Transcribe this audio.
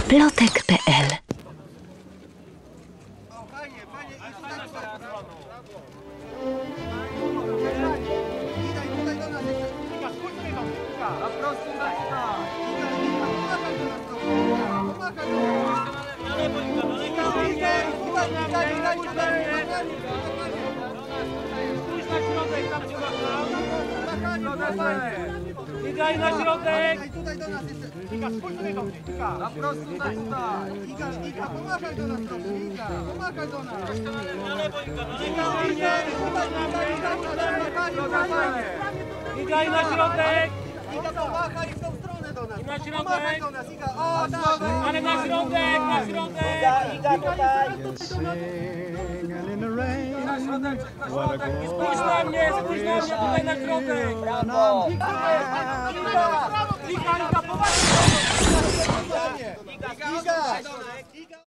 plotek.pl. Iga na środek! Tutaj do nas jeszcze. Iga, spójrz tutaj do mnie. Iga. Na prostu tutaj. Iga, pomagaj do nas trochę. Iga, pomagaj do nas. Na lewo Iga, na lewo! Iga i na środek! Iga, pomachaj w tą stronę do nas. I na środek. Pomagaj do nas, Iga. O, tak. Ale na środek, na środek! Iga, tutaj. Spójrz na mnie, tutaj na środek! Brawo. Iga, pomagaj. Iga.